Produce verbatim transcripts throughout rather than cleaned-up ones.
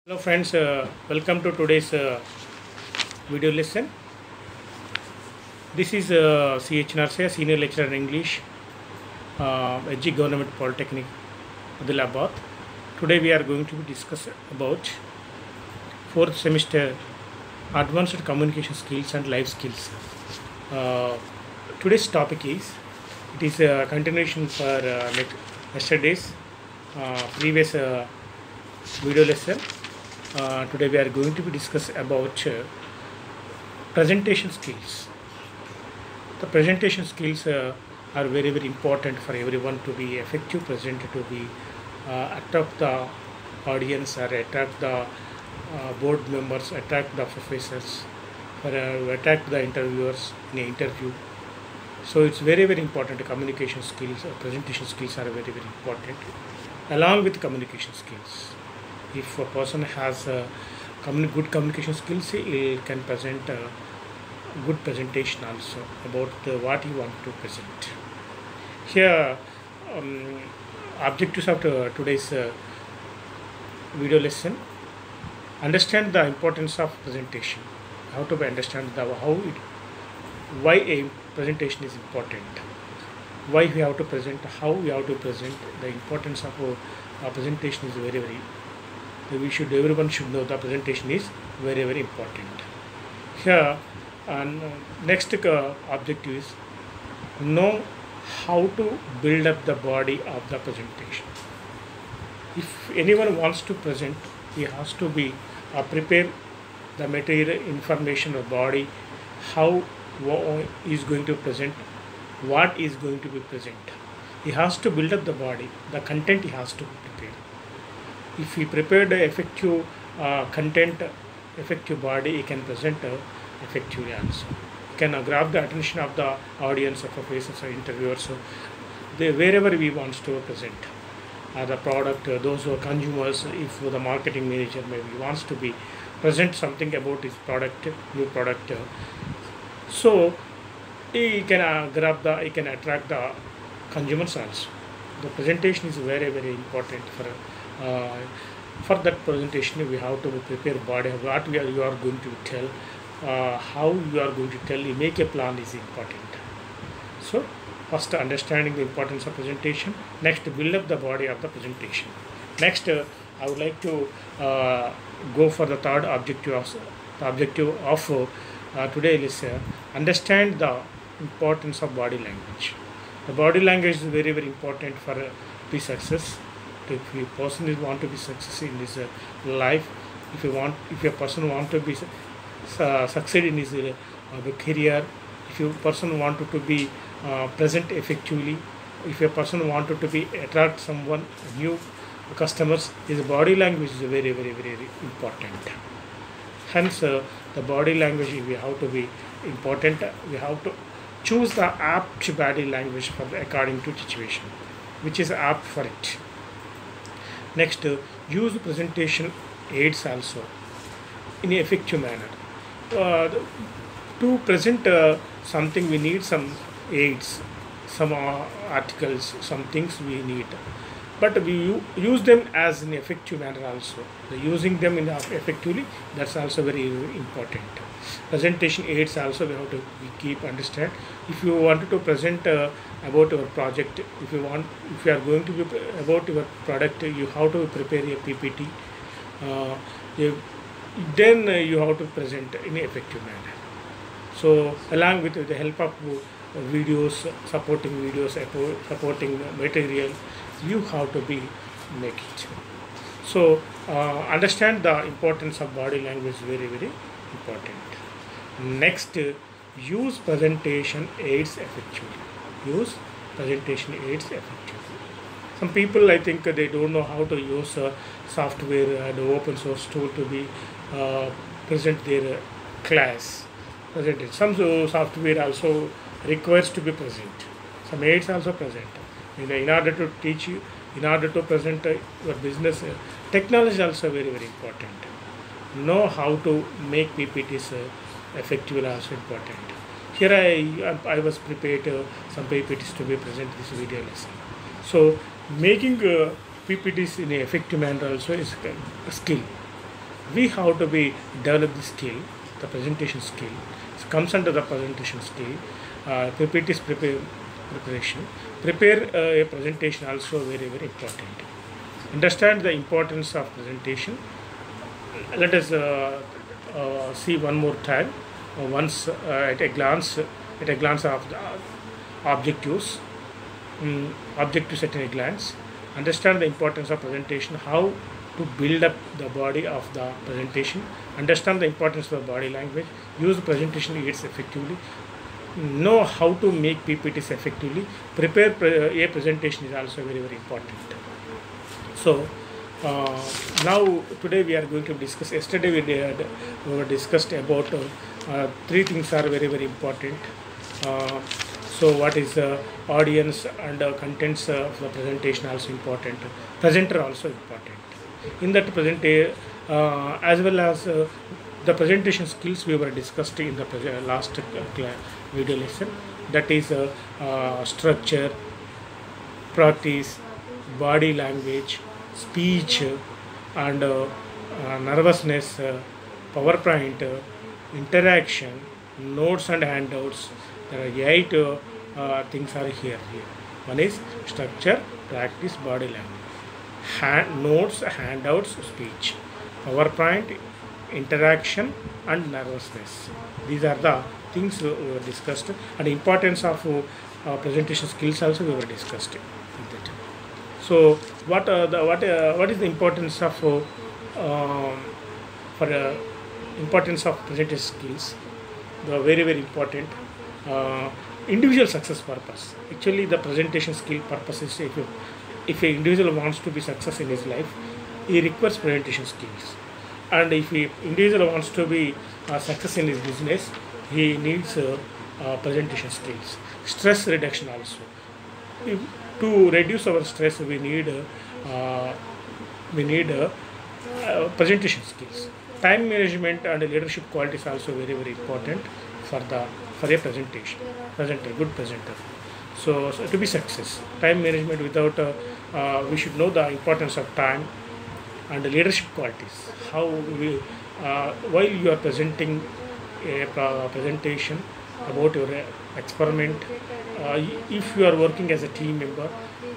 Hello friends, uh, welcome to today's uh, video lesson. This is uh, C H Narsaya, Senior Lecturer in English, uh, H G Government Polytechnic, Adilabad. Today we are going to discuss about fourth semester Advanced Communication Skills and Life Skills. Uh, today's topic is, it is a continuation for uh, yesterday's uh, previous uh, video lesson. Uh, today we are going to be discuss about uh, presentation skills. The presentation skills uh, are very very important for everyone to be effective presenter, to be uh, attract the audience or attract the uh, board members, attract the professors, or uh, attract the interviewers in an interview. So it's very very important. Communication skills, uh, presentation skills are very very important, along with communication skills. If a person has uh, communi- good communication skills, he can present a good presentation also about the, what he want to present. Here, um, objectives of the, today's uh, video lesson: understand the importance of presentation. How to understand the how it, why a presentation is important. Why we have to present, how we have to present. The importance of a, a presentation is very very. We should everyone should know the presentation is very very important. Here, and uh, next uh, objective is know how to build up the body of the presentation. If anyone wants to present, he has to be uh, prepare the material, information of body, how is going to present, what is going to be present. He has to build up the body, the content he has to prepare. If he prepared a effective uh, content, effective body, he can present uh, effectively also. He can uh, grab the attention of the audience, of professors or interviewers. So they, wherever we want to present uh, the product, uh, those who are consumers, if the marketing manager maybe wants to be present something about his product, new product. Uh, so he can uh, grab the, he can attract the consumers also. The presentation is very very important for. Uh, for that presentation, we have to prepare body, what we are, you are going to tell, uh, how you are going to tell, you make a plan is important. So, first understanding the importance of presentation, next build up the body of the presentation. Next, uh, I would like to uh, go for the third objective of, the objective of uh, today's lesson, understand the importance of body language. The body language is very very important for uh, the success. If a person is want to be successful in his uh, life, if you want, if a person want to be uh, succeed in his uh, career, if a person wanted to be uh, present effectively, if a person wanted to be attract someone new customers, his body language is very very very important. Hence, uh, the body language we have to be important. We have to choose the apt body language for the, according to situation, which is apt for it. Next, uh, use presentation aids also in an effective manner. Uh, to present uh, something, we need some aids, some uh, articles, some things we need. But we u- use them as an effective manner also. The using them in effectively, that's also very, very important. Presentation aids also we have to we keep understand. If you wanted to present uh, about your project, if you want, if you are going to be about your product, you have to prepare a P P T. Uh, you, then uh, you have to present in an effective manner. So along with the help of uh, videos, supporting videos, supporting material, you have to be make it. So uh, understand the importance of body language, very very important. Next, uh, use presentation aids effectively. Use presentation aids effectively. Some people, I think, uh, they don't know how to use uh, software and open source tool to be uh, present their uh, class. Presented. Some uh, software also requires to be present. Some aids also present. In, in order to teach you, in order to present uh, your business, uh, technology is also very very important. Know how to make P P Ts uh, effective is also important. Here I I was prepared uh, some P P Ts to be present this video lesson. So making uh, P P Ts in an effective manner also is a skill. we have to be develop the skill, the presentation skill. It comes under the presentation skill. Uh, P P T is prepare, preparation. Prepare uh, a presentation also very very important. Understand the importance of presentation. Let us uh, uh, see one more time. Uh, once uh, at a glance, at a glance of the objectives, um, objectives at a glance. Understand the importance of presentation. How to build up the body of the presentation. Understand the importance of the body language. Use the presentation aids effectively. Know how to make P P Ts effectively. Prepare pre- a presentation is also very very important. So uh, now today we are going to discuss. Yesterday we did we were discussed about uh, uh, three things are very very important. Uh, so what is the audience and uh, contents uh, of the presentation also important. Presenter also important. In that present uh, as well as uh, the presentation skills we were discussed in the pre- last uh, video lesson. That is uh, uh, structure, practice, body language, speech, and uh, uh, nervousness, uh, PowerPoint, uh, interaction, notes and handouts. There are eight uh, uh, things are here. Here, one is structure, practice, body language, hand, notes, handouts, speech, PowerPoint, interaction, and nervousness. These are the things uh, we were discussed, and importance of uh, uh, presentation skills also we were discussed with it. So what uh, the what uh, what is the importance of uh, um, for uh, importance of presentation skills? The very very important uh, individual success purpose. Actually, the presentation skill purpose is if you, if an individual wants to be success in his life, he requires presentation skills, and if an individual wants to be uh, success in his business, he needs uh, uh, presentation skills. Stress reduction also. If, to reduce our stress, we need uh, uh, we need uh, uh, presentation skills. Time management and leadership qualities also very very important for the for a presentation presenter, good presenter. So, so to be success, time management without uh, uh, we should know the importance of time and the leadership qualities. How we uh, while you are presenting a uh, presentation about your uh, experiment, uh, if you are working as a team member,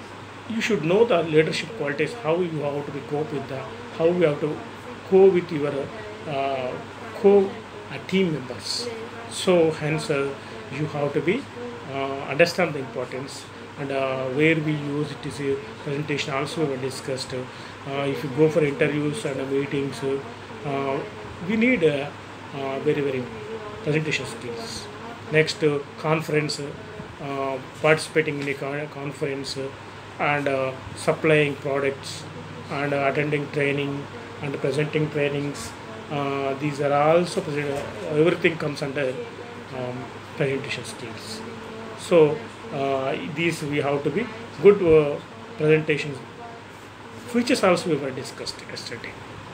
you should know the leadership qualities, how you have to be cope with the, how you have to go with your uh, co uh, team members. So hence uh, you have to be uh, understand the importance, and uh, where we use it is a presentation also we discussed. Uh, if you go for interviews and uh, meetings, uh, we need uh, uh, very very presentation skills. Next uh, conference, uh, participating in a con- conference uh, and uh, supplying products and uh, attending training and presenting trainings. Uh, these are also present, uh, everything comes under um, presentation skills. So uh, these we have to be good uh, presentations. Features also we were discussed yesterday.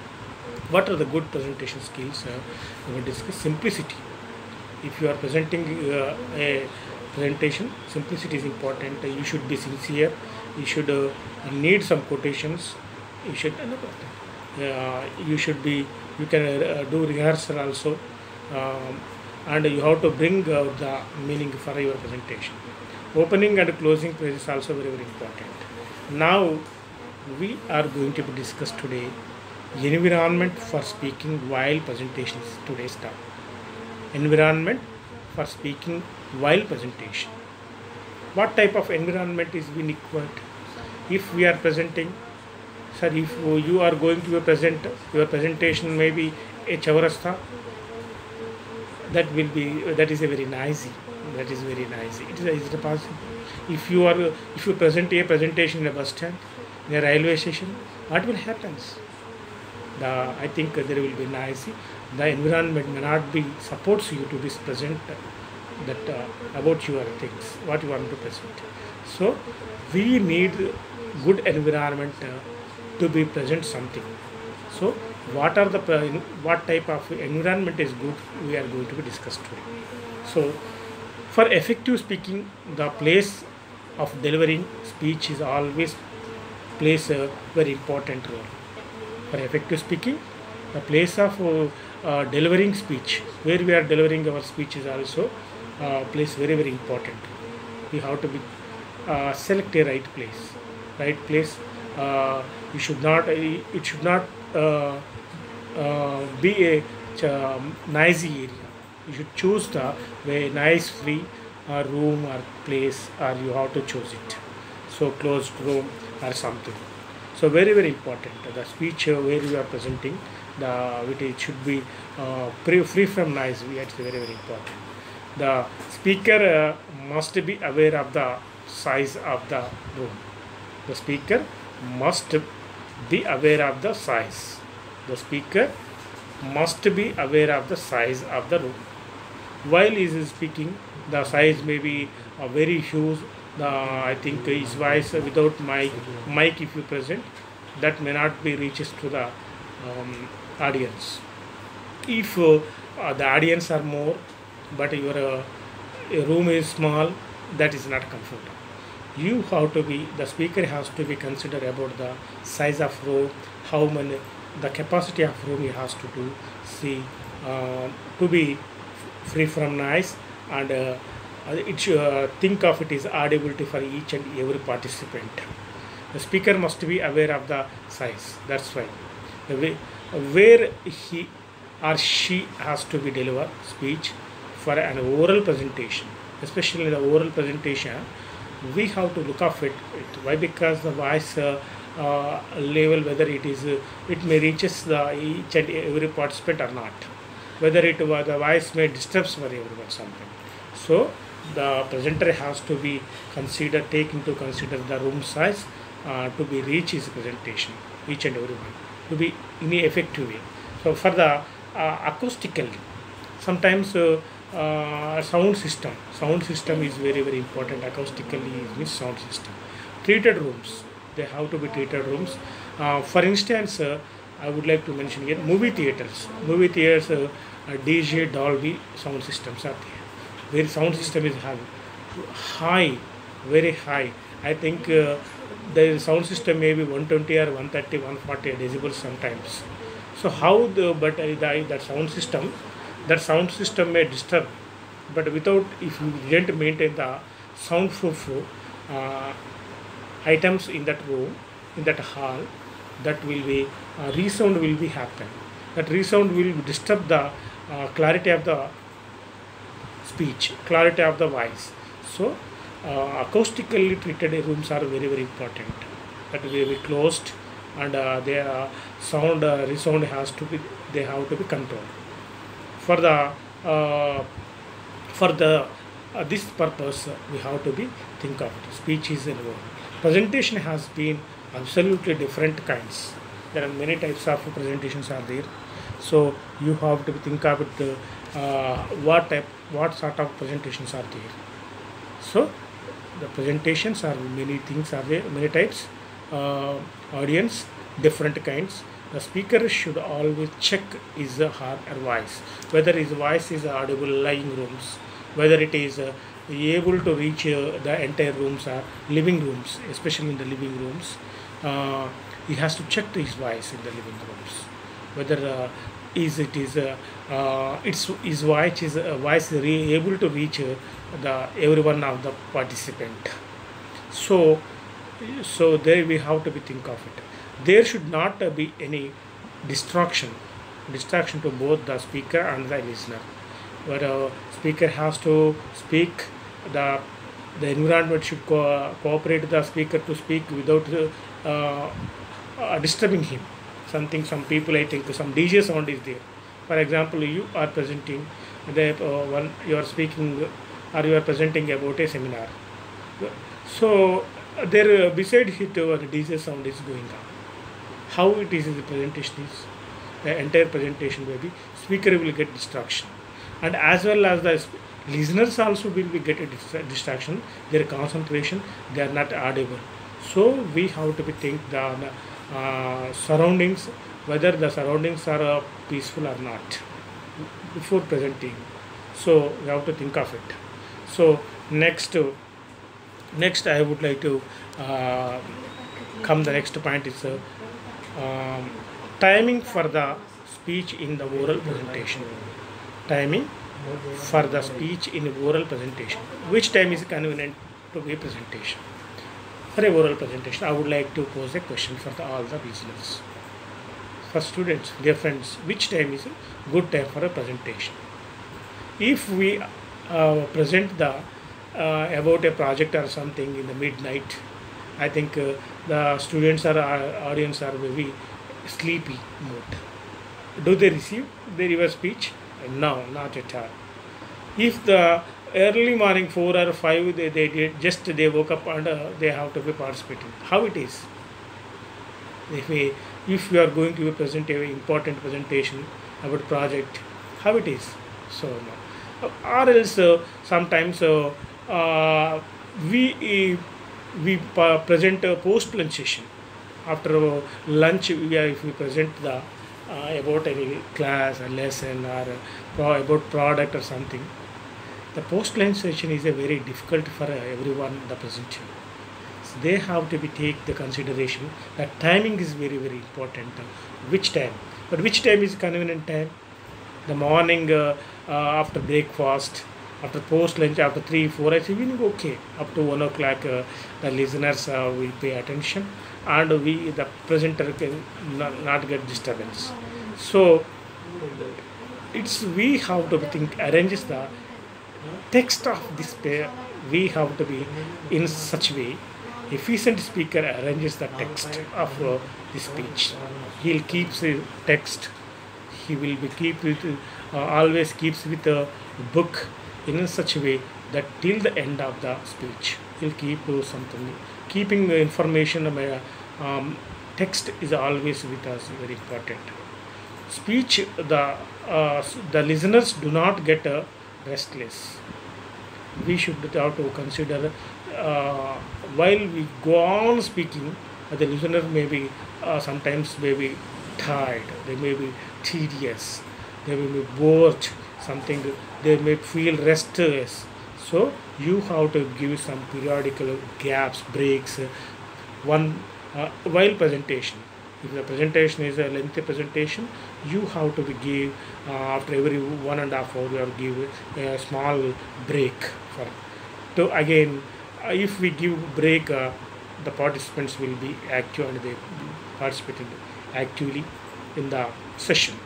What are the good presentation skills? Uh, we were discussed simplicity. If you are presenting uh, a presentation, simplicity is important. You should be sincere. You should uh, need some quotations. You should uh, you should be. You can uh, do rehearsal also, um, and you have to bring out the meaning for your presentation. Opening and closing phrases is also very very important. Now we are going to discuss today environment for speaking while presentation is today's topic. Environment for speaking while presentation. What type of environment is being required? If we are presenting, sir, if you are going to present, your presentation may be a chaurasta, that will be, that is a very noisy, that is very noisy. It is, is it possible? If you are, if you present a presentation in a bus stand, in a railway station, what will happen? The, I think there will be noisy. The environment may not be supports you to be present that uh, about your things, what you want to present. So we need good environment uh, to be present something. So what are the what type of environment is good, we are going to be discussed today. So for effective speaking, the place of delivering speech is always plays a very important role. For effective speaking, The place of uh, uh, delivering speech, where we are delivering our speech, is also uh, place very very important. We have to be uh, select a right place, right place. Uh, you should not. It should not uh, uh, be a ch- noisy area. You should choose the very nice free uh, room or place, or you have to choose it. So closed room or something. So very very important. The speech uh, where you are presenting, the it it should be uh, free, free from noise. It's very very important. The speaker uh, must be aware of the size of the room. The speaker must be aware of the size. The speaker must be aware of the size of the room. While he is speaking, the size may be uh, very huge. The I think his voice without mic, mic if you present, that may not be reaches to the um, audience. If uh, uh, the audience are more, but your uh, room is small, that is not comfortable. You have to be, the speaker has to be considered about the size of room, how many, the capacity of room he has to do, see, uh, to be free from noise, and uh, it should, uh, think of it is audibility for each and every participant. The speaker must be aware of the size. That's why the way, where he or she has to be deliver speech for an oral presentation, especially the oral presentation, we have to look of it. it why? Because the voice uh, uh, level, whether it is uh, it may reaches the each and every participant or not, whether it uh, the voice may disturbs for everyone something. So the presenter has to be considered, take into consider the room size uh, to be reach his presentation, each and everyone, to be in a effective way. So for the uh, acoustically, sometimes uh, uh, sound system, sound system is very very important. Acoustically is sound system. Treated rooms, they have to be treated rooms. Uh, for instance, uh, I would like to mention here movie theaters. Movie theaters, uh, uh, D J, Dolby sound systems are there. Where sound system is high, high, very high. I think uh, the sound system may be one twenty or one thirty, one forty decibels sometimes. So how the but uh, the, that sound system, that sound system may disturb, but without, if you didn't maintain the soundproof uh, items in that room, in that hall, that will be uh, resound will be happen. That resound will disturb the uh, clarity of the speech, clarity of the voice. So uh, acoustically treated rooms are very very important. That will be closed, and uh, their sound uh, resound has to be, they have to be controlled. For the uh, for the uh, this purpose, uh, we have to be think of it. Speech is involved. Presentation has been absolutely different kinds. There are many types of presentations are there. So you have to think of it. Uh, what type, what sort of presentations are there? So the presentations are many things are there, many types. Uh, audience, different kinds. The speaker should always check his or her voice, whether his voice is audible lying rooms, whether it is uh, able to reach uh, the entire rooms or living rooms, especially in the living rooms. Uh, he has to check his voice in the living rooms, whether uh, is it is uh, uh, it's his voice is uh, voice re- able to reach uh, the every one of the participant. So so there we have to be think of it. There should not uh, be any distraction distraction to both the speaker and the listener. But uh, speaker has to speak, the the environment should co- cooperate the speaker to speak without uh, uh, disturbing him. Something, some people, I think some D J sound is there. For example, you are presenting the uh, one, you are speaking or you are presenting about a seminar. So uh, there uh, beside it uh, the D J sound is going on. How it is the presentation is, the entire presentation maybe speaker will get distraction, and as well as the sp- listeners also will be get a dis- distraction. Their concentration, they are not audible. So we have to be think the uh, surroundings, whether the surroundings are uh, peaceful or not before presenting. So we have to think of it. So next uh, next I would like to uh, come, the next point is uh, um, timing for the speech in the oral presentation. Timing for the speech in oral presentation. Which time is convenient to give presentation? For a oral presentation, I would like to pose a question for the, all the listeners. For students, dear friends, which time is a good time for a presentation? If we uh, present the uh, about a project or something in the midnight, I think uh, the students or uh, audience are very sleepy mood. Do they receive the your speech? No, not at all. If the early morning four or five they, they did just they woke up and uh, they have to be participating. How it is? If we if you are going to present a important presentation about project, how it is? So no. Or else uh, sometimes uh, uh, we we uh, present a post lunch session. After uh, lunch, we are, if we present the uh, about any class or lesson or uh, pro- about product or something, the post lunch session is a very difficult for uh, everyone the presenter. So they have to be take the consideration that timing is very very important. Uh, which time? But which time is convenient time? The morning uh, uh, after breakfast, after post lunch, after three four, I think okay. Up to one o'clock, uh, the listeners uh, will pay attention, and we the presenter can not, not get disturbance. So it's we have to think arranges the text of this pair. We have to be in such way. Efficient speaker arranges the text of uh, the speech. He'll keep the text. He will be keep with uh, always keeps with a book in such a way that till the end of the speech he'll keep uh, something. Keeping the information uh, um, text is always with us very important. Speech the uh, the listeners do not get uh, restless. We should have to consider uh, while we go on speaking, uh, the listener may be uh, sometimes may be tired, they may be tedious, they may be bored, something they may feel restless. So you have to give some periodical gaps, breaks, uh, one uh, while presentation. If the presentation is a lengthy presentation, you have to be give uh, after every one and a half hour you have to give a small break for. So again, uh, if we give break, uh, the participants will be active and they participated actively in the session.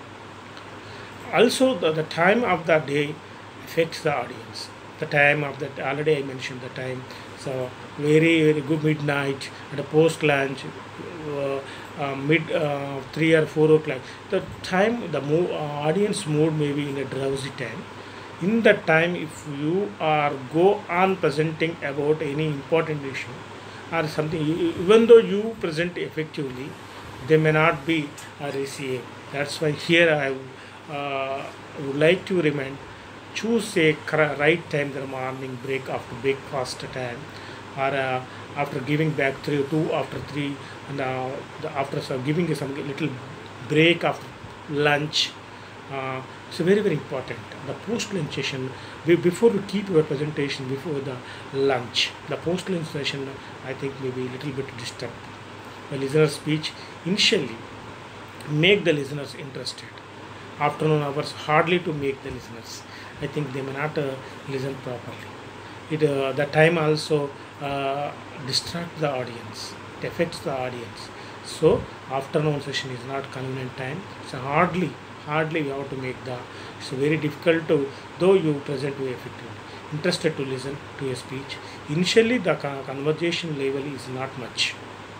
Also, the, the time of the day affects the audience. The time of the already I mentioned the time. So very very good midnight and a post lunch, uh, uh, mid uh, three or four o'clock. The time the mo- uh, audience mood may be in a drowsy time. In that time, if you are go on presenting about any important issue or something, you- even though you present effectively, they may not be uh, received. That's why here I uh, would like to remind, choose a cor- right time, the morning break after breakfast time, or uh, after giving back three two after three, and uh, the, after some giving some little break after lunch. Uh, it's very very important. The post lunch session, we, before you keep your presentation before the lunch, the post lunch session I think may be a little bit disturbed. The listener speech initially make the listeners interested. Afternoon hours hardly to make the listeners. I think they may not uh, listen properly. It uh, the time also uh, distract the audience. It affects the audience. So afternoon session is not convenient time. So hardly hardly you have to make the. It's very difficult to though you present very effectively. Interested to listen to a speech. Initially the co- conversation level is not much.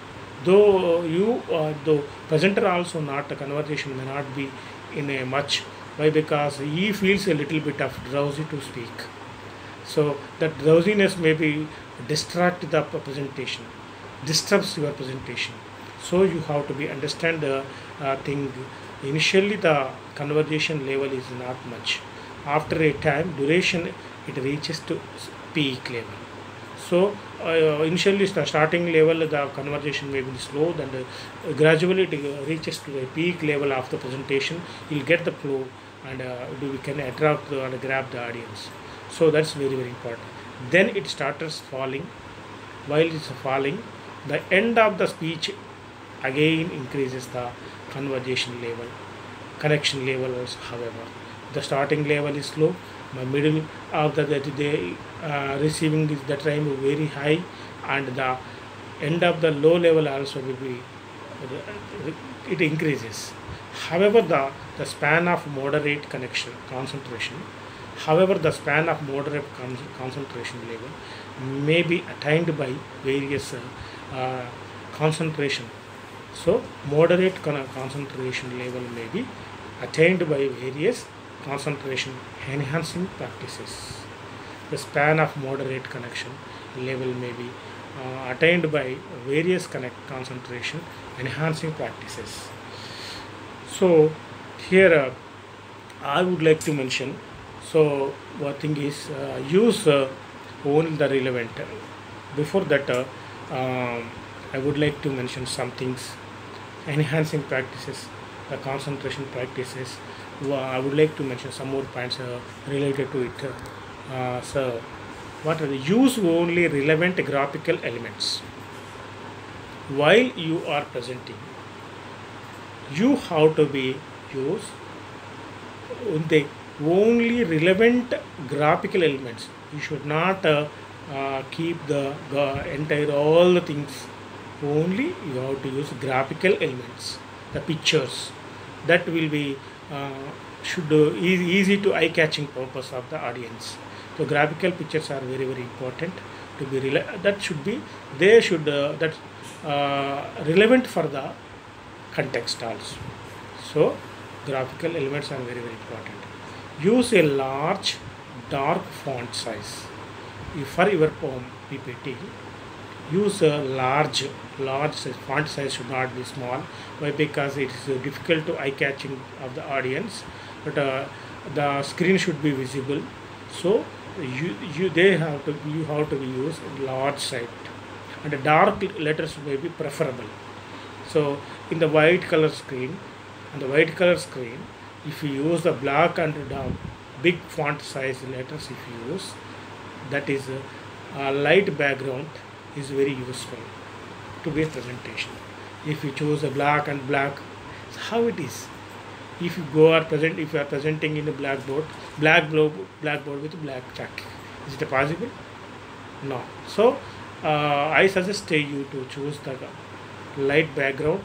Though you uh, the presenter also not the conversation may not be in a much. Why? Because he feels a little bit of drowsy to speak. So that drowsiness may be distract the presentation, disturbs your presentation. So you have to be understand the uh, thing. Initially the conversation level is not much. After a time duration it reaches to peak level. So uh, initially the starting level the conversation may be slow, then uh, gradually it uh, reaches to the peak level of the presentation. You'll get the flow and uh, we can attract the, and grab the audience. So that's very very important. Then it starts falling. While it's falling, the end of the speech again increases the conversation level. connection level also. However, the starting level is low, my middle of the that they uh, receiving is the time very high, and the end of the low level also will be it increases. However, the, the span of moderate connection concentration, however, the span of moderate con- concentration level may be attained by various uh, uh, concentration. So, moderate con- concentration level may be attained by various concentration enhancing practices. The span of moderate connection level may be uh, attained by various connect concentration enhancing practices. So here uh, I would like to mention, so one thing is uh, use uh, only the relevant. Before that uh, um, I would like to mention some things, enhancing practices, the concentration practices. Well, I would like to mention some more points uh, related to it. Uh, so what are the use only relevant graphical elements while you are presenting. You have to be use the only relevant graphical elements. You should not uh, uh, keep the uh, entire all the things. Only you have to use graphical elements, the pictures that will be uh, should uh, easy, easy to eye catching purpose of the audience. So graphical pictures are very very important to be rela- that should be they should uh, that uh, relevant for the context also. So graphical elements are very very important. Use a large dark font size. If for your poem P P T, use a large large size. Font size should not be small. Why? Because it is uh, difficult to eye catching of the audience, but uh, the screen should be visible. So you you they have to you have to be used large size, and the dark letters may be preferable. So in the white color screen, on the white color screen, if you use the black and the big font size letters, if you use, that is a, a light background is very useful to be a presentation. If you choose a black and black, how it is. If you go or present, if you are presenting in a blackboard, black blo- blackboard with black chalk, is it possible? No. So uh, I suggest you to choose the light background,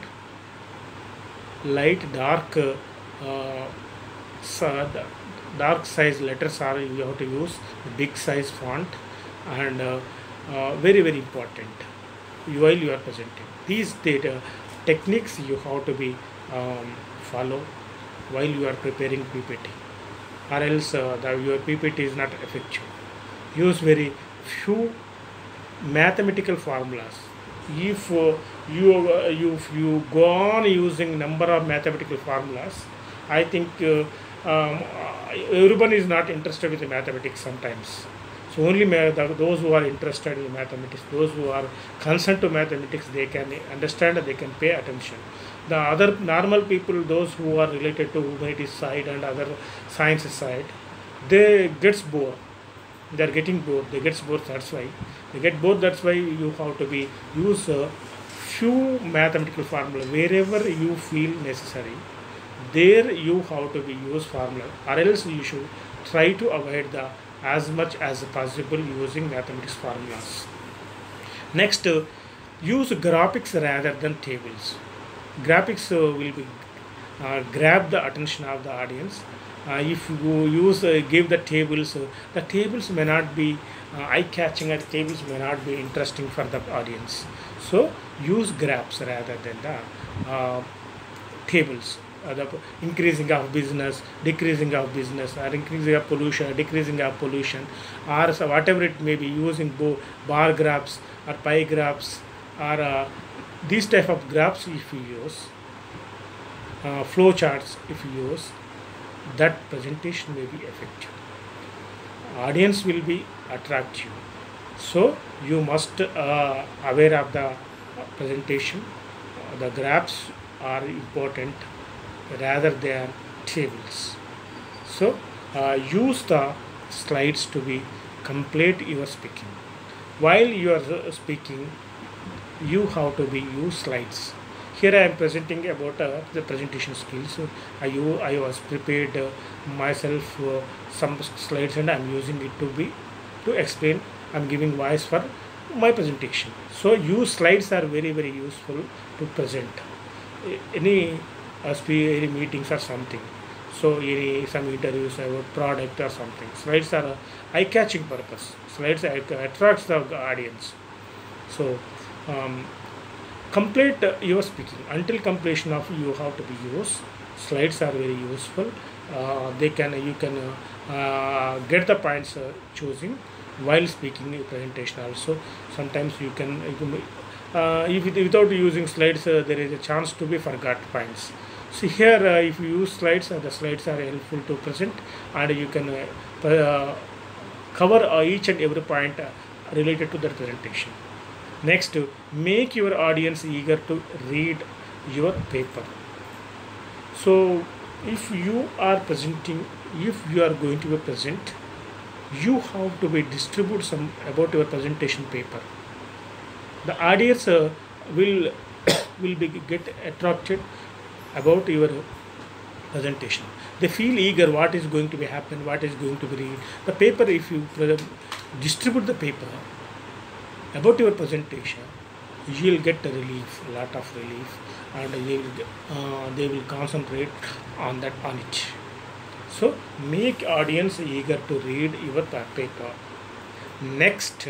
light dark uh, uh, so the dark size letters are you have to use big size font, and uh, uh, very very important while you are presenting. These data techniques you have to be um, follow while you are preparing P P T, or else uh, the, your P P T is not effective. Use very few mathematical formulas. If uh, you uh, you if you go on using number of mathematical formulas, I think uh, um, uh, everyone is not interested with mathematics sometimes. So only ma- the, those who are interested in mathematics, those who are concerned to mathematics, they can understand and they can pay attention. The other normal people, those who are related to humanities side and other sciences side, they gets bored. They are getting bored. They gets bored. That's why they get bored. That's why you have to be use a few mathematical formula wherever you feel necessary. There you have to be use formula, or else you should try to avoid the as much as possible using mathematics formulas. Next, uh, use graphics rather than tables. Graphics uh, will be uh, grab the attention of the audience. Uh, if you use uh, give the tables, uh, the tables may not be uh, eye-catching, and tables may not be interesting for the audience. So use graphs rather than the uh, tables. Uh, the increasing of business, decreasing of business, or increasing of pollution, decreasing of pollution, or so whatever it may be, using bo- bar graphs or pie graphs, or uh, these type of graphs if you use, uh, flow charts if you use, that presentation may be effective. Audience will be attractive. So you must uh, aware of the presentation. Uh, the graphs are important rather than tables. So uh, use the slides to be complete your speaking. While you are uh, speaking, you have to be use slides. Here I am presenting about uh, the presentation skills. I, u- I was prepared uh, myself uh, some slides and I am using it to be to explain. I am giving voice for my presentation. So use slides are very very useful to present A- any uh, spe- any meetings or something. So any some interviews about product or something. Slides are a eye-catching purpose. Slides att- attracts the audience. So um, complete uh, your speaking. Until completion of you have to be used. Slides are very useful. Uh, they can you can uh, uh, get the points uh, choosing while speaking a presentation also. Sometimes you can, you can uh, if it, without using slides uh, there is a chance to be forgot points. See here uh, if you use slides, uh, the slides are helpful to present and you can uh, pre- uh, cover uh, each and every point uh, related to the presentation. Next, make your audience eager to read your paper. So, if you are presenting, if you are going to be present, you have to be distribute some about your presentation paper. The audience uh, will will be get attracted about your presentation. They feel eager. What is going to be happen? What is going to be read? The paper. If you pre- distribute the paper about your presentation, you will get a relief, a lot of relief, and they will, get- uh, they will concentrate on that on it. So make audience eager to read your pa- paper. Next,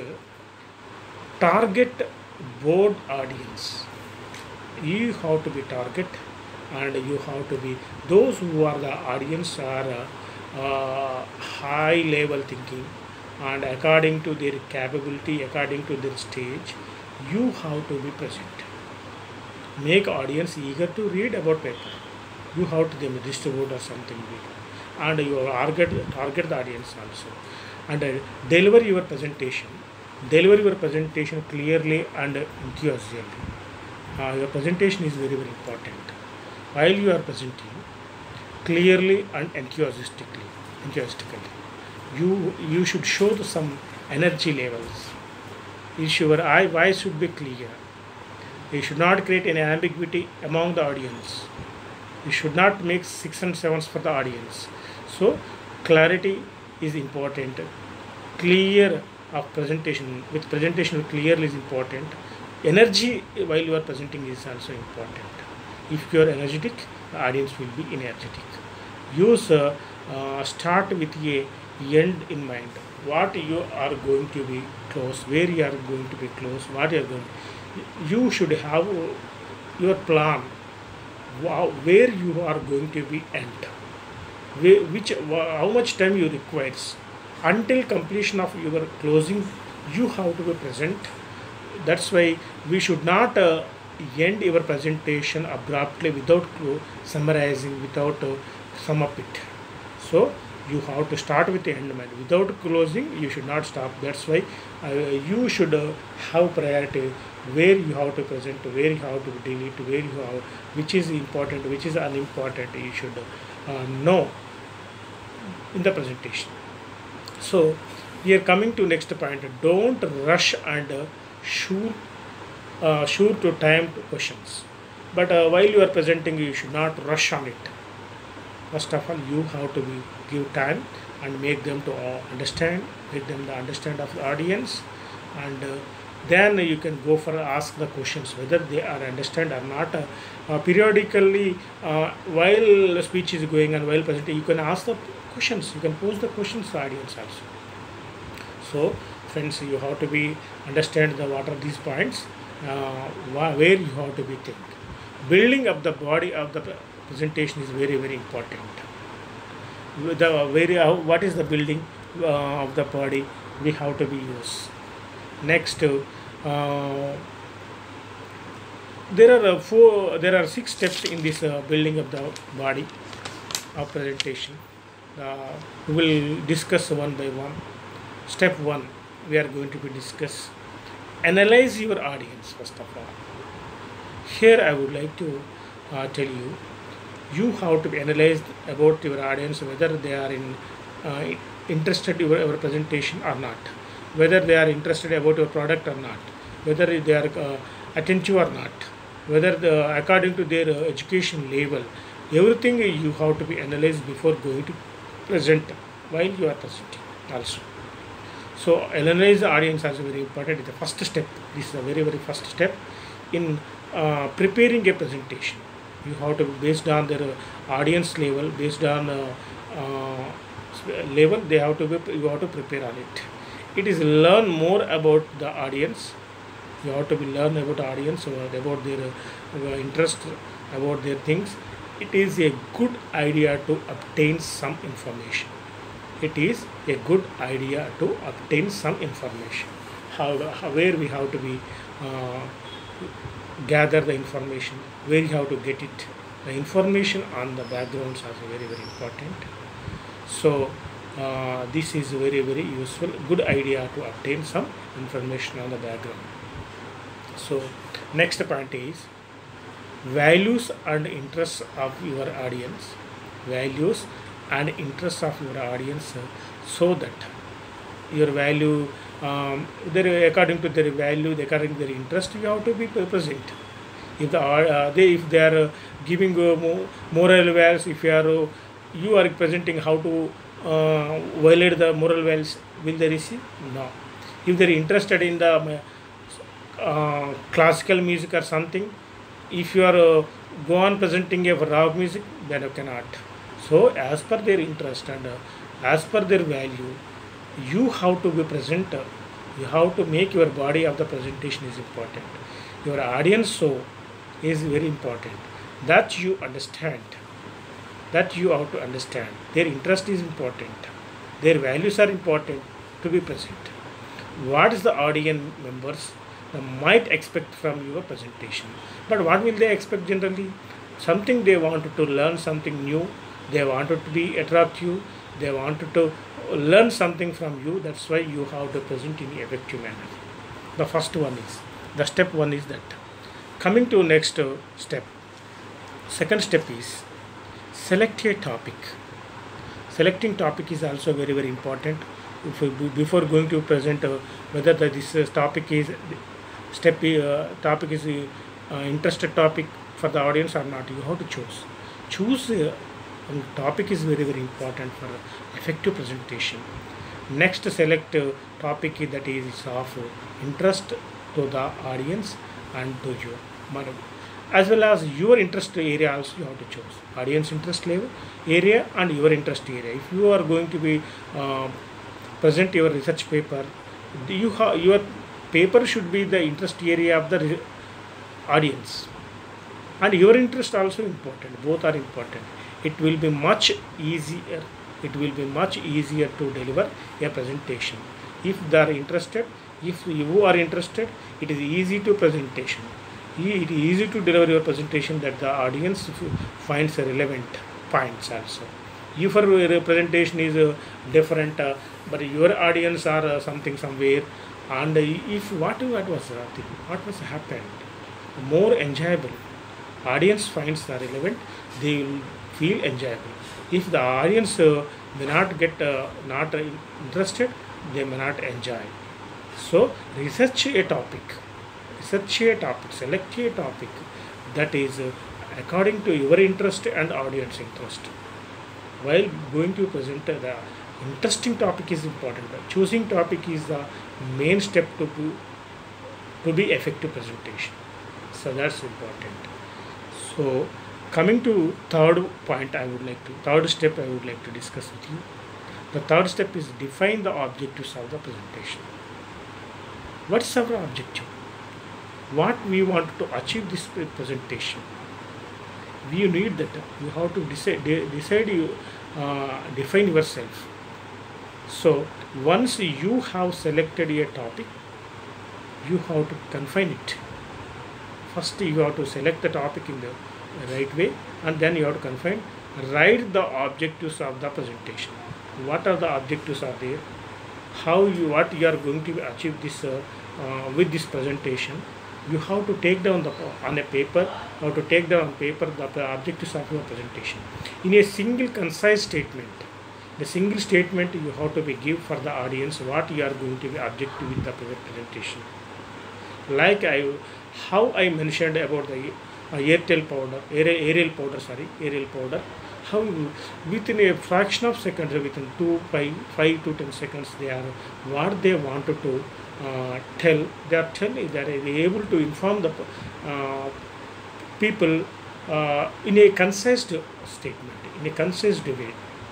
target board audience. You have to be target, and you have to be those who are the audience are uh, uh, high level thinking, and according to their capability, according to their stage, you have to be present. Make audience eager to read about paper. You have to them distribute or something big, and you target target the audience also, and uh, deliver your presentation. Deliver your presentation clearly and enthusiastically. Uh, your presentation is very very important. While you are presenting clearly and enthusiastically, enthusiastically, you you should show the some energy levels. Is your eye voice should be clear. You should not create any ambiguity among the audience. You should not make six and sevens for the audience. So clarity is important. Clear of presentation with presentation clearly is important. Energy while you are presenting is also important. If you are energetic, the audience will be energetic. Use uh, uh, start with a end in mind. What you are going to be close, where you are going to be close, what you are going. You should have your plan. Wow, where you are going to be end, where, which how much time you requires until completion of your closing. You have to be present. That's why we should not uh, end your presentation abruptly without clo- summarizing, without uh, sum up it. So you have to start with the end mind. Without closing, you should not stop. That's why uh, you should uh, have priority where you have to present, where you have to delete, where you have which is important, which is unimportant. You should uh, know in the presentation. So we are coming to next point. Don't rush and uh, sure uh, sure to timed questions. But uh, while you are presenting, you should not rush on it. First of all, you have to be, give time and make them to uh, understand, make them the understand of the audience, and uh, then you can go for ask the questions whether they are understand or not. Uh, uh, periodically, uh, while the speech is going and while presenting, you can ask the questions. You can pose the questions to the audience also. So, friends, you have to be understand the what are these points, uh, wha- where you have to be think. Building up the body of the pre- presentation is very very important. With The very uh, what is the building uh, of the body we have to be used. Next, uh, there are uh, four, there are six steps in this uh, building of the body of presentation. Uh, we will discuss one by one. Step one, we are going to be discuss. Analyze your audience first of all. Here, I would like to uh, tell you, you have to be analyzed about your audience whether they are in uh, interested in your, your presentation or not, whether they are interested about your product or not, whether they are uh, attentive or not. whether the, according to their uh, education level, everything you have to be analyzed before going to present while you are presenting also. So analyze the audience also very important. It's the first step. This is the very very first step in uh, preparing a presentation. You have to, based on their uh, audience level, based on uh, uh, level, they have to be, you have to prepare on it. It is learn more about the audience. You have to be learn about the audience, about their uh, interest, about their things. It is a good idea to obtain some information. It is a good idea to obtain some information. How, how where we have to be uh, gather the information, where you have to get it. The information on the backgrounds are very very important. So uh, this is very very useful, good idea to obtain some information on the background. So next point is values and interests of your audience. Values and interests of your audience, uh, so that your value, um, their, according to their value, according to their interest, you have to be present. If the uh, they if they are uh, giving uh, mo- moral values, if you are uh, you are presenting how to uh, violate the moral values, will they receive? No. If they are interested in the uh, classical music or something, if you are uh, go on presenting a rock music, then you cannot. So as per their interest and uh, as per their value, you have to be present. Uh, you have to make your body of the presentation is important. Your audience so is very important. That you understand. That you have to understand. Their interest is important. Their values are important to be present. What is the audience members uh, might expect from your presentation? But what will they expect generally? Something they wanted to learn something new. They wanted to be attract you. They wanted to learn something from you. That's why you have to present in an effective manner. The first one is, the step one is that. Coming to next uh, step. Second step is select a topic. Selecting topic is also very very important. If you, before going to present uh, whether the, this uh, topic is step uh, topic is uh, interested topic for the audience or not, you have to choose. Choose. Uh, And topic is very very important for effective presentation. Next, select uh, topic that is of interest to the audience and to you, as well as your interest area also you have to choose. Audience interest level area and your interest area. If you are going to be uh, present your research paper, you ha- your paper should be the interest area of the re- audience, and your interest also important. Both are important. It will be much easier. It will be much easier to deliver a presentation if they are interested. If you are interested, it is easy to presentation. It is easy to deliver your presentation that the audience finds relevant points also. If your presentation is uh, different, uh, but your audience are uh, something somewhere, and if what what was uh, what was happened, more enjoyable. Audience finds the relevant. They will feel enjoyable. If the audience uh, may not get uh, not uh, interested, they may not enjoy. So research a topic, research a topic, select a topic that is uh, according to your interest and audience interest. While going to present, uh, the interesting topic is important. Choosing topic is the main step to be, to be effective presentation. So that's important. So coming to third point, I would like to third step I would like to discuss with you. The third step is define the objectives of the presentation. What is our objective? What we want to achieve this presentation? We need that. You have to decide. De- decide you uh, define yourself. So once you have selected a topic, you have to confine it. First, you have to select the topic in the right way, and then you have to confine. Write the objectives of the presentation. What are the objectives are there? How you what you are going to achieve this uh, uh, with this presentation? You have to take down the on a paper. You have to take down on paper the objectives of your presentation in a single concise statement. The single statement you have to be give for the audience what you are going to be objective with the presentation. Like I how I mentioned about the uh, Airtel powder, Aerial, Aerial powder, sorry, Aerial powder, how you, within a fraction of seconds, within two, five, five to ten seconds, they are what they wanted to uh, tell. They are telling, they are able to inform the uh, people uh, in a concise statement, in a concise way.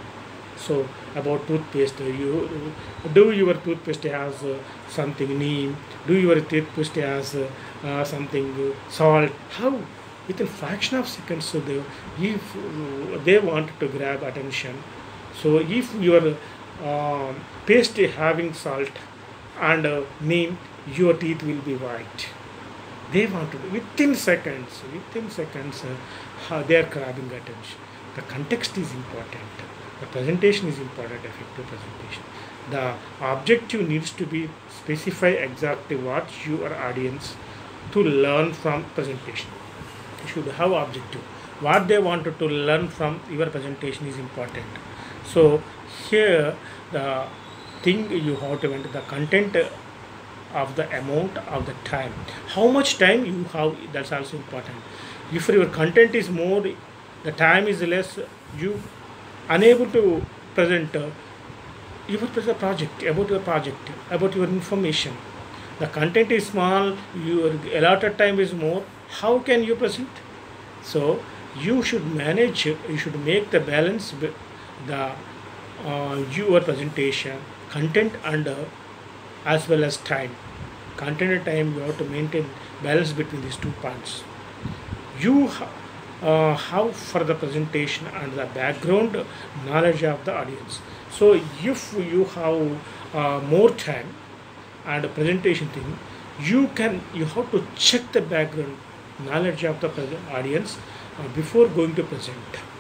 So about toothpaste, you do your toothpaste has uh, something neem, do your toothpaste has uh, uh, something uh, salt. How within fraction of seconds, so they, if uh, they want to grab attention, so if your uh, paste having salt and uh, neem, your teeth will be white. They want to within seconds, within seconds, uh, how they are grabbing attention. The context is important. The presentation is important, effective presentation. The objective needs to be specify exactly what your audience to learn from presentation. You should have objective. What they wanted to learn from your presentation is important. So here the thing you have to enter the content of the amount of the time. How much time you have, that's also important. If your content is more, the time is less, you unable to present uh, your present project, about your project, about your information. The content is small, your allotted time is more. How can you present? So you should manage, you should make the balance with the uh, your presentation, content and uh, as well as time. Content and time, you have to maintain balance between these two points. You uh, have for the presentation and the background knowledge of the audience. So if you have uh, more time and a presentation thing, you can you have to check the background knowledge of the audience uh, before going to present.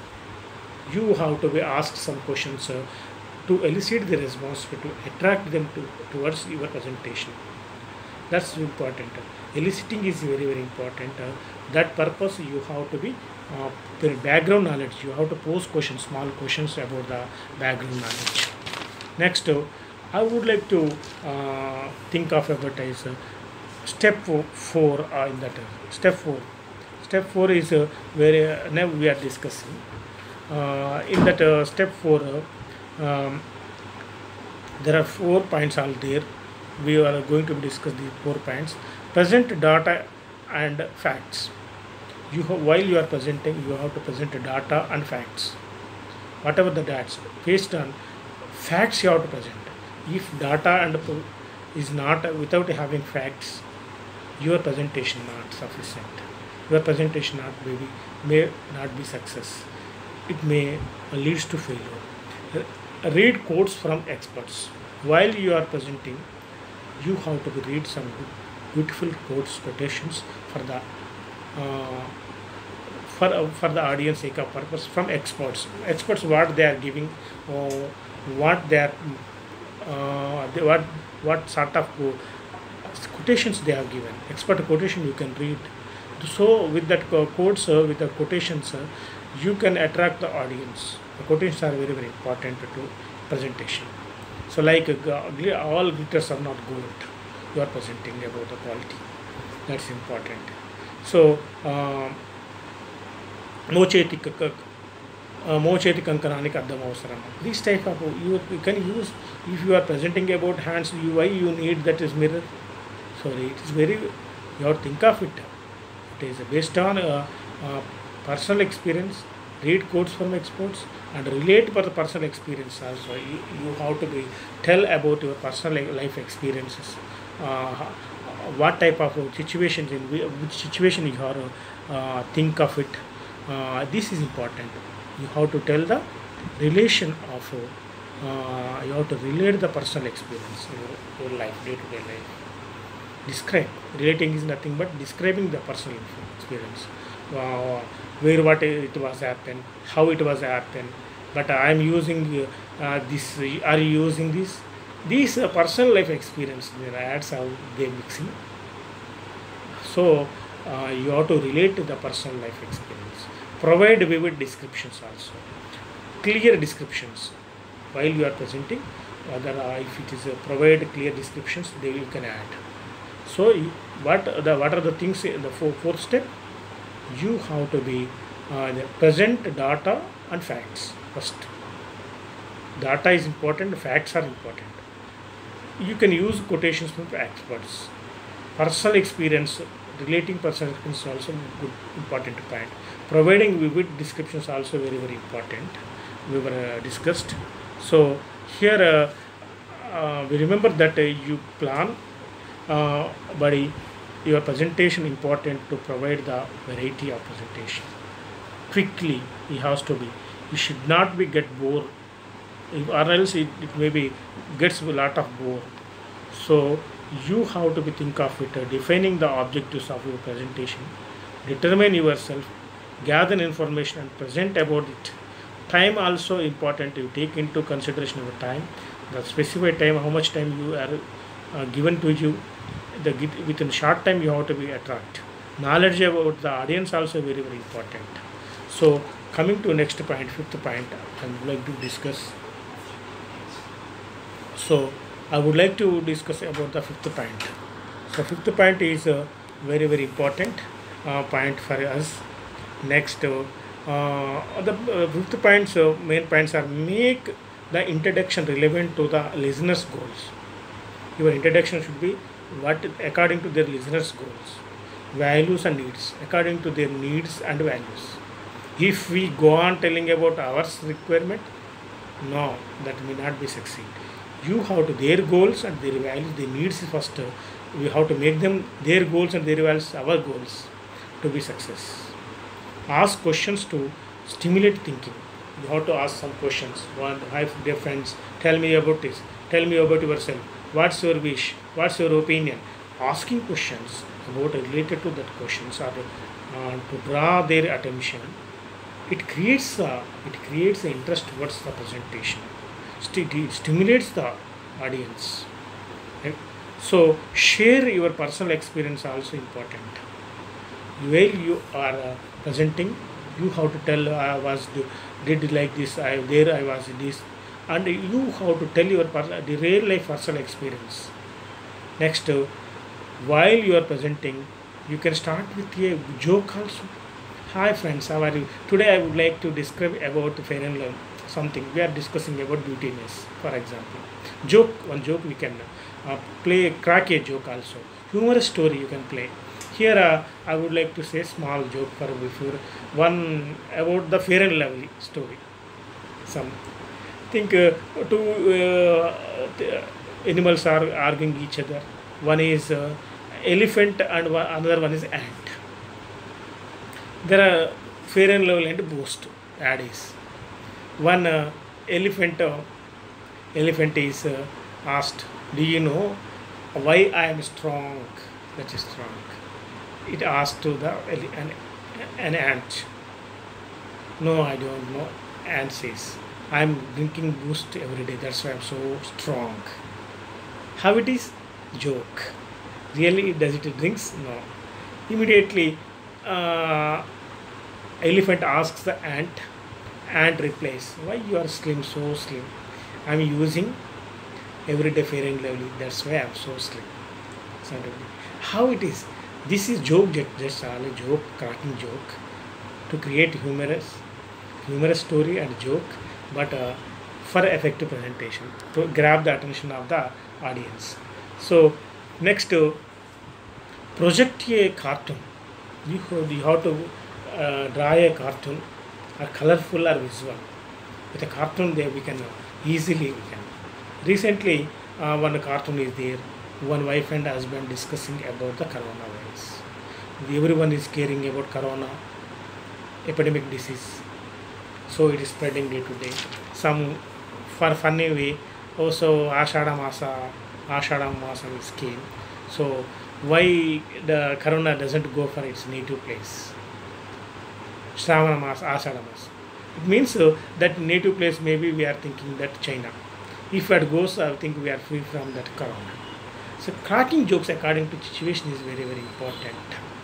You have to be asked some questions uh, to elicit the response, to attract them to, towards your presentation. That's important. Eliciting is very very important. Uh, that purpose you have to be uh, the background knowledge. You have to pose questions, small questions about the background knowledge. Next, uh, I would like to uh, think of about as uh, step four uh, in that. Uh, step four. Step four is uh, where uh, now we are discussing. Uh, in that uh, step four, uh, um, there are four points all there. We are going to discuss these four points. Present data and facts. You have, while you are presenting, you have to present data and facts. Whatever the data, based on facts, you have to present. If data and is not uh, without having facts, your presentation not sufficient. Your presentation not maybe may not be success. It may uh, leads to failure. Read quotes from experts. While you are presenting, you have to read some beautiful quotes, quotations for the uh, for uh, for the audience sake of purpose from experts. Experts what they are giving, uh, what they are, uh, they, what what sort of quotations they have given. Expert quotation you can read. So with that quotes, uh, with the quotations, uh, you can attract the audience. The quotations are very very important to presentation. So like uh, all glitters are not gold. You are presenting about the quality. That's important. So moceti moceti kankananik addam avasaram. This type of you, you can use if you are presenting about hands. You why you need that is mirror. Sorry, it is very you have to think of it. It is based on uh, uh, personal experience. Read quotes from experts and relate for the personal experience also. You, you have to be tell about your personal life experiences. Uh, what type of situations in which situation you have to uh, think of it. Uh, this is important. You have to tell the relation of uh, you have to relate the personal experience in your, your life, day-to-day life. Describe. Relating is nothing but describing the personal experience. Uh, where what it was happened, how it was happened. But I am using uh, this. Are you using this? These uh, personal life experience. There adds how they mixing. So uh, you have to relate to the personal life experience. Provide vivid descriptions also. Clear descriptions while you are presenting. Whether uh, if it is uh, provide clear descriptions, they will can add. So you- what the what are the things in the four, fourth step? You have to be uh, the present data and facts first. Data is important, facts are important. You can use quotations from experts. Personal experience, relating personal experience is also good important point. Providing vivid descriptions also very very important. We were uh, discussed. So here uh, uh, we remember that uh, you plan, uh, but your presentation important to provide the variety of presentation. Quickly, it has to be. You should not be get bored, if, or else it, it maybe gets a lot of bore. So you have to be think of it, uh, defining the objectives of your presentation, determine yourself, gather information and present about it. Time also important. You take into consideration your time, the specified time, how much time you are uh, given to you. The git- within short time you have to be attract. Knowledge about the audience also very very important. So coming to next point, fifth point, I would like to discuss. So I would like to discuss about the fifth point. So fifth point is a very very important uh, point for us. Next, uh, uh, the uh, fifth points, uh, main points are make the introduction relevant to the listener's goals. Your introduction should be what according to their listeners' goals, values and needs, according to their needs and values. If we go on telling about our requirement, no, that may not be succeed. You have to their goals and their values, their needs first. uh, We have to make them their goals and their values our goals to be success. Ask questions to stimulate thinking. You have to ask some questions. One, hi dear friends, tell me about this. Tell me about yourself. What's your wish? What's your opinion? Asking questions about related to that questions or uh, to draw their attention. It creates a, it creates an interest towards the presentation. Sti- it stimulates the audience. Right? So share your personal experience also important. While you are uh, presenting, you have to tell uh, I was do- did like this, I there I was this, and you have to tell your per- the real life personal experience. Next, uh, while you are presenting, you can start with a joke also. Hi friends, how are you? Today I would like to describe about fair and lovely something. We are discussing about beautiness, for example. Joke, one joke we can uh, play, crack a joke also. Humorous story you can play. Here uh, I would like to say small joke for before one about the fair and lovely story. Some think uh, two uh, th- animals are arguing each other. One is uh, elephant and one, another one is ant. There are fair and lovely and boast addies. One uh, elephant uh, elephant is uh, asked, "Do you know why I am strong?" That is strong. It asked to the ele- an, an ant. No, I don't know. Ant says, "I'm drinking boost every day. That's why I'm so strong." How it is? Joke. Really, does it drinks? No. Immediately, uh, elephant asks the ant. Ant replies, "Why you are slim, so slim? I'm using everyday fair and lovely. That's why I'm so slim." Suddenly, how it is? This is joke, ju- just all a joke, cracking joke to create humorous, humorous story and joke, but uh, for effective presentation to grab the attention of the audience. So next, uh, project a cartoon. You have, you have to uh, draw a cartoon, or colorful or visual. With a cartoon, there we can uh, easily we can. Recently, uh, one cartoon is there. One wife and husband discussing about the coronavirus. Everyone is caring about corona epidemic disease. So it is spreading day to day. Some for funny way. Also, Ashada Masa, Ashada Masam is came. So why the corona doesn't go for its native place? Shravana Mas, Ashada Mas. It means uh, that native place maybe we are thinking that China. If it goes, I think we are free from that corona. So cracking jokes according to situation is very very important.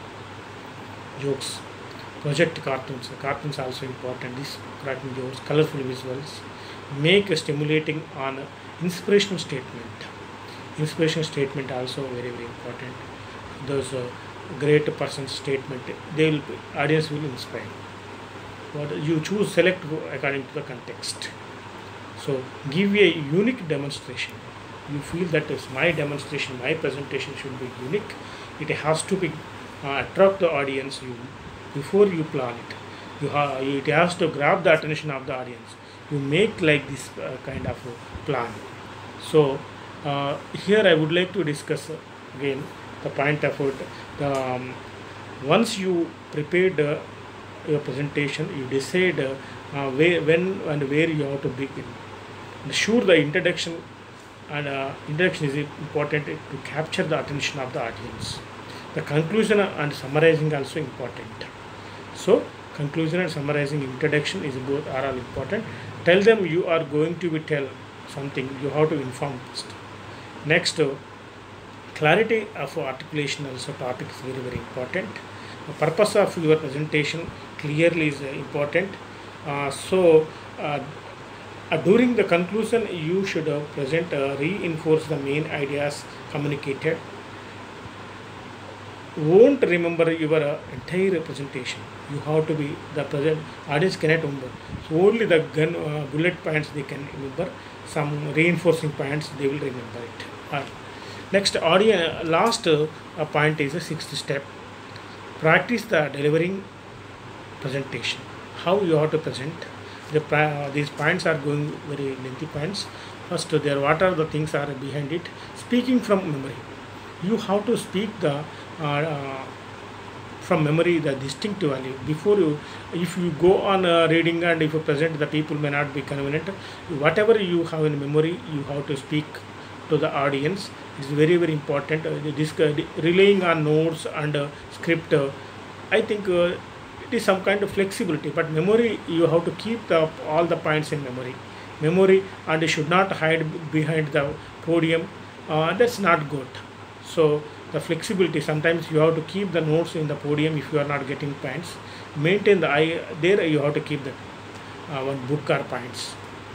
Jokes, project cartoons. Cartoons also important. These cracking jokes, colorful visuals, make a stimulating on a inspirational statement. Inspirational statement also very very important. those uh, great person's statement, they will be, audience will inspire. What you choose, select according to the context. So give a unique demonstration. You feel that is my demonstration, my presentation should be unique. It has to be uh, attract the audience. You before you plan it, you ha- it has to grab the attention of the audience. You make like this uh, kind of a plan. So uh, here I would like to discuss uh, again the point about the um, once you prepared uh, your presentation, you decide uh, uh, where, when and where you have to begin. Sure, the introduction and uh, introduction is important to capture the attention of the audience. The conclusion and summarizing also important. So conclusion and summarizing introduction is both are all important. Tell them you are going to be tell something, you have to inform first. Next, uh, clarity of articulation also topic is very very important. The purpose of your presentation clearly is uh, important. Uh, so uh, uh, during the conclusion you should uh, present uh, reinforce the main ideas communicated. Won't remember your uh, entire presentation. You have to be the present audience cannot remember. So only the gun uh, bullet points they can remember. Some reinforcing points they will remember it. Uh, next audience last uh, point is the sixth step. Practice the delivering presentation. How you have to present. The uh, these points are going very lengthy points. First, there what are the things are behind it. Speaking from memory. You have to speak the uh, uh, from memory the distinct value. Before you, if you go on uh, reading and if you present, the people may not be convenient. Whatever you have in memory, you have to speak to the audience. It's very very important. Uh, this, uh, relying on notes and uh, script, uh, I think uh, it is some kind of flexibility. But memory, you have to keep the all the points in memory. Memory and you should not hide behind the podium. Uh, that's not good. So the flexibility, sometimes you have to keep the notes in the podium if you are not getting points. Maintain the eye there. You have to keep the uh, one book or points.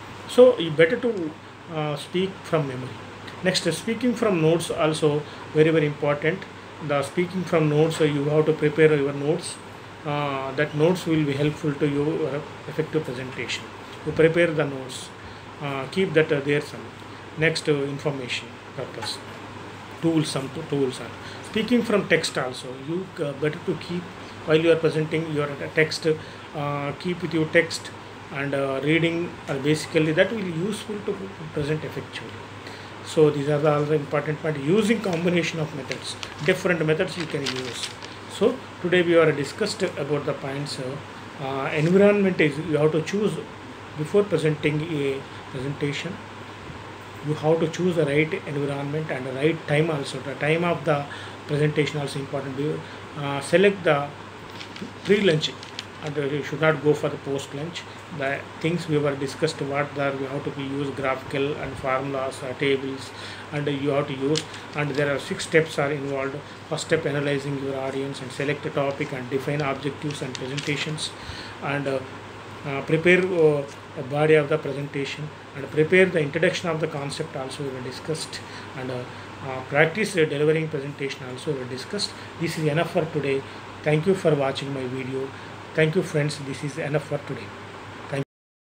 So you better to uh, speak from memory. Next, speaking from notes also very very important. The speaking from notes, uh, you have to prepare your notes. Uh, that notes will be helpful to your effective presentation. You prepare the notes. Uh, keep that uh, there some. Next, uh, information purpose. Tools, some to tools are. Speaking from text also, you uh, better to keep while you are presenting your text. Uh, keep with your text and uh, reading. Uh, basically, that will be useful to present effectively. So these are the other important point. Using combination of methods, different methods you can use. So today we are discussed about the points. Uh, uh, environment is you have to choose before presenting a presentation. You have to choose the right environment and the right time also. The time of the presentation also important. You uh, select the pre-lunch and you should not go for the post-lunch. The things we were discussed what there we have to be used graphical and formulas, uh, tables, and uh, you have to use. And there are six steps are involved. First step, analyzing your audience and select a topic and define objectives and presentations, and uh, uh, prepare uh, the body of the presentation and prepare the introduction of the concept also we were discussed, and uh, uh, practice uh, delivering presentation also we were discussed. This is enough for today. Thank you for watching my video. Thank you friends. This is enough for today.